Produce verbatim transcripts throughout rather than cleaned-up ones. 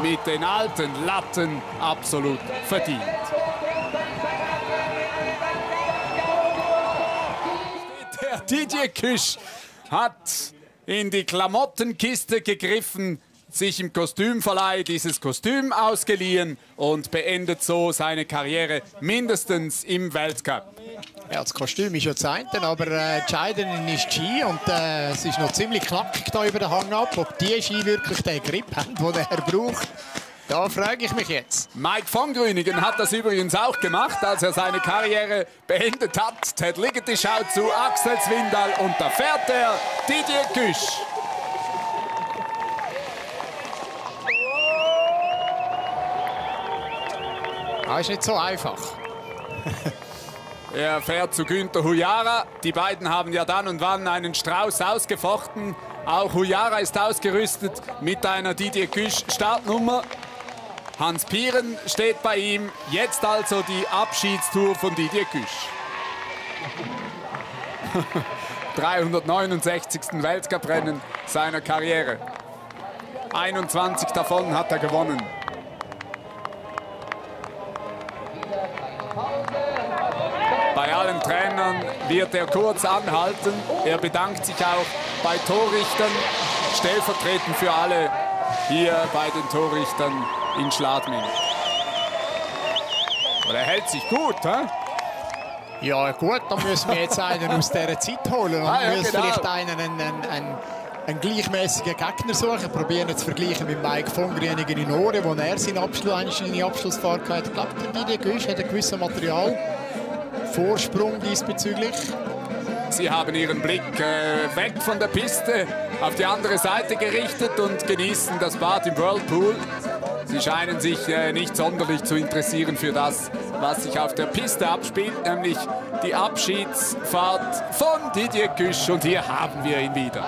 mit den alten Latten absolut verdient. Der Didier Güsch hat in die Klamottenkiste gegriffen, sich im Kostümverleih dieses Kostüm ausgeliehen und beendet so seine Karriere mindestens im Weltcup. Ja, das Kostüm ist ja das eine, aber äh, entscheidend ist die Ski und äh, es ist noch ziemlich knackig da über den Hang ab. Ob die Ski wirklich den Grip haben, den er braucht, da frage ich mich jetzt. Mike von Grüningen hat das übrigens auch gemacht, als er seine Karriere beendet hat. Ted Ligety schaut zu, Axel Zwindal und da fährt er Didier Güsch. Das ist nicht so einfach. Er fährt zu Günther Hujara. Die beiden haben ja dann und wann einen Strauß ausgefochten. Auch Hujara ist ausgerüstet mit einer Didier Güsch Startnummer. Hans Pieren steht bei ihm. Jetzt also die Abschiedstour von Didier Güsch. dreihundertneunundsechzigsten Weltcuprennen seiner Karriere. einundzwanzig davon hat er gewonnen. Bei allen Trainern wird er kurz anhalten. Er bedankt sich auch bei Torrichtern, stellvertretend für alle hier bei den Torrichtern in Schladming. Und er hält sich gut, hä? Ja gut, dann müssen wir jetzt einen aus dieser Zeit holen. Und ah, ja, müssen genau. vielleicht einen, einen, einen, einen gleichmäßigen Gegner suchen. Probieren zu vergleichen mit Mike von Grüningen in Ohren, wo er seine, Abschluss, seine Abschlussfahrt hatte. Ich glaube, der Didier Güsch hat ein gewisses Material. Vorsprung diesbezüglich. Sie haben ihren Blick äh, weg von der Piste auf die andere Seite gerichtet und genießen das Bad im Whirlpool. Sie scheinen sich äh, nicht sonderlich zu interessieren für das, was sich auf der Piste abspielt, nämlich die Abschiedsfahrt von Didier Güsch. Und hier haben wir ihn wieder.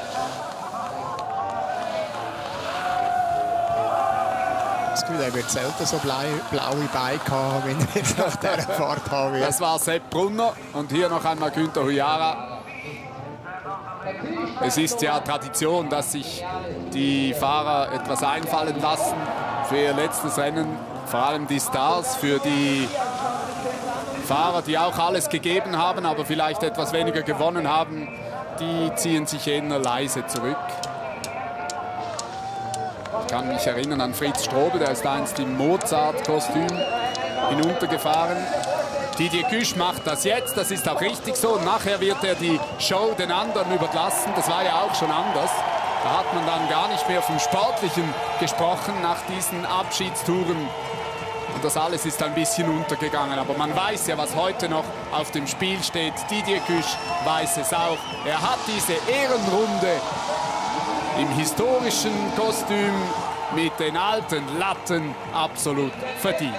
Er wird selten so blaue Beine haben, wenn er jetzt nach dieser Fahrt haben wird. Das war Sepp Brunner und hier noch einmal Günther Hujara. Es ist ja Tradition, dass sich die Fahrer etwas einfallen lassen für ihr letztes Rennen. Vor allem die Stars, für die Fahrer, die auch alles gegeben haben, aber vielleicht etwas weniger gewonnen haben, die ziehen sich eher leise zurück. Ich kann mich erinnern an Fritz Strobel, der ist einst im Mozart-Kostüm hinuntergefahren. Didier Güsch macht das jetzt, das ist auch richtig so. Und nachher wird er die Show den anderen überlassen. Das war ja auch schon anders. Da hat man dann gar nicht mehr vom Sportlichen gesprochen nach diesen Abschiedstouren. Und das alles ist ein bisschen untergegangen. Aber man weiß ja, was heute noch auf dem Spiel steht. Didier Güsch weiß es auch. Er hat diese Ehrenrunde im historischen Kostüm mit den alten Latten absolut verdient.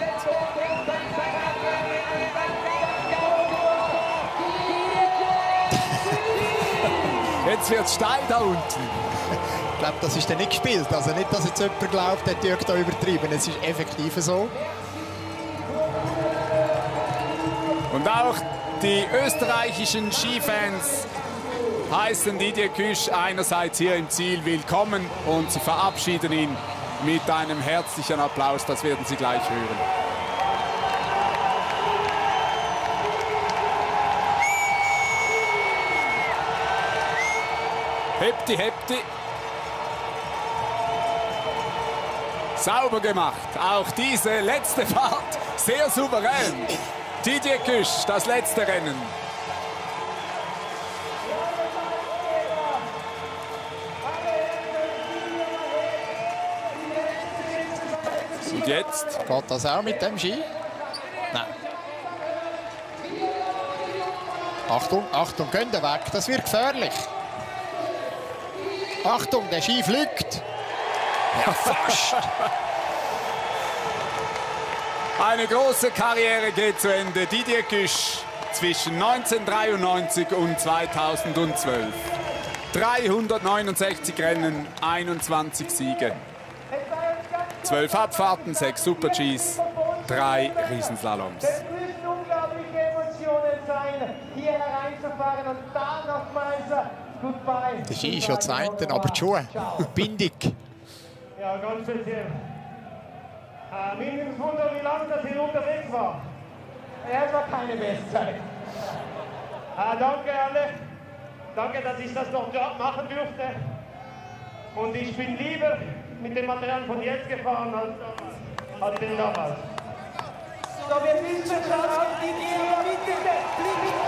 Jetzt wird es steil da unten. Ich glaube, das ist dann nicht gespielt. Also nicht, dass jetzt jemand glaubt, der Dirk da übertrieben. Es ist effektiv so. Und auch die österreichischen Skifans heißen Didier Güsch einerseits hier im Ziel willkommen und sie verabschieden ihn mit einem herzlichen Applaus. Das werden Sie gleich hören. Hepti, hepti. Sauber gemacht. Auch diese letzte Fahrt sehr souverän. Didier Güsch, das letzte Rennen. Und jetzt? Geht das auch mit dem Ski? Nein. Achtung, Achtung, gehen wir weg. Das wird gefährlich. Achtung, der Ski fliegt. Ja, fast. Eine große Karriere geht zu Ende. Didier Güsch zwischen neunzehnhundertdreiundneunzig und zweitausendzwölf. dreihundertneunundsechzig Rennen, einundzwanzig Siege. zwölf Abfahrten, sechs Super-Gs, drei Riesenslaloms. Es müssen unglaubliche Emotionen sein, hier hereinzufahren und da nochmals Goodbye. Der Ski ist ja das eine, aber die Schuhe. Bindig. Ja, ganz speziell. Äh, mindestens Wunder, wie lange das hier unterwegs war. Ja, es war keine Bestzeit. Äh, danke alle. Danke, dass ich das noch machen durfte. Und ich bin lieber mit dem Material von jetzt gefahren als, als den damals. So, wir müssen schon auf die Bitte.